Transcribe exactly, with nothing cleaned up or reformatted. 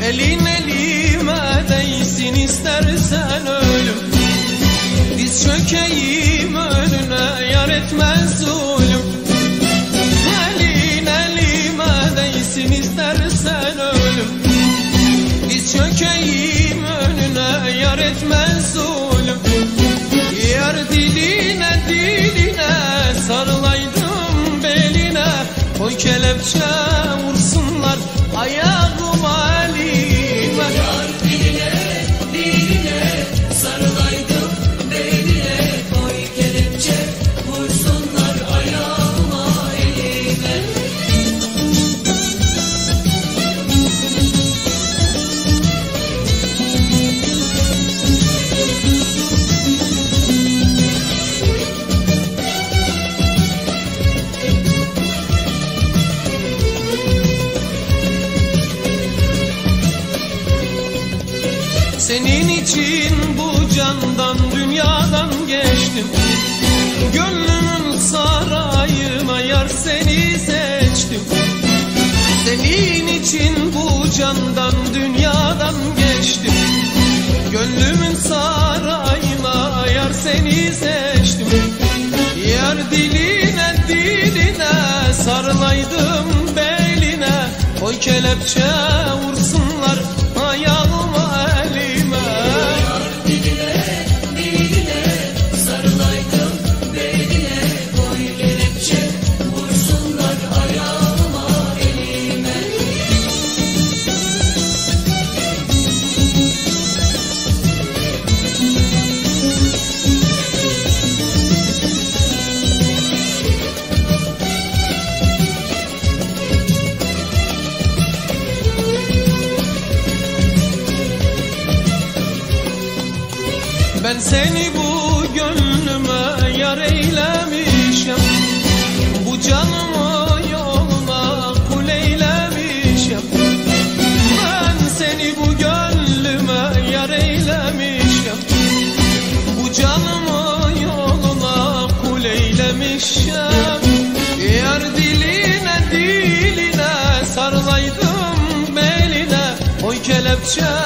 Elin elime değsin istersen ölüm, diz çökeyim önüne yar etmez zulüm. Elin elime değsin istersen ölüm, diz çökeyim önüne yar etmez zulüm. Yar diline diline sarılaydım beline, koy kelepçe vursunlar ayağıma elime. Yar diline diline sarılaydım beline, koy kelepçe vursunlar ayağıma elime. Senin için bu candan dünyadan geçtim, gönlümün sarayına yar seni seçtim. Senin için bu candan dünyadan geçtim, gönlümün sarayına yar seni seçtim. Yar diline diline sarılaydım beline, koy kelepçe vursunlar ayağıma elime. Yar diline diline sarılaydım beline, koy kelepçe vursunlar ayağıma elime. Ben seni bu gönlüme yar eylemişim, bu canımı yoluna kul eylemişim. Ben seni bu gönlüme yar eylemişim, bu canımı yoluna kul eylemişim. Yar diline diline sarılaydım beline, koy kelepçe